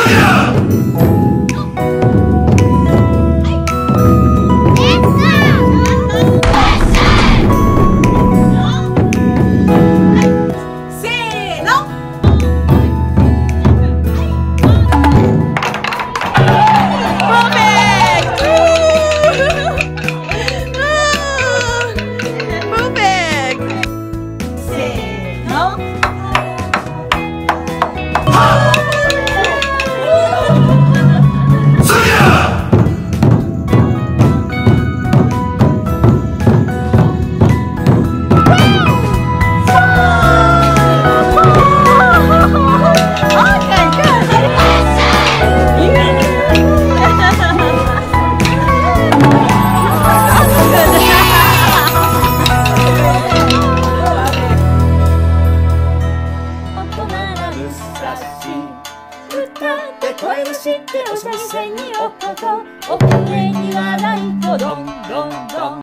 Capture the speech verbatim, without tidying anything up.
声を知ってお三味線に落っことお声にはないとどんどんどん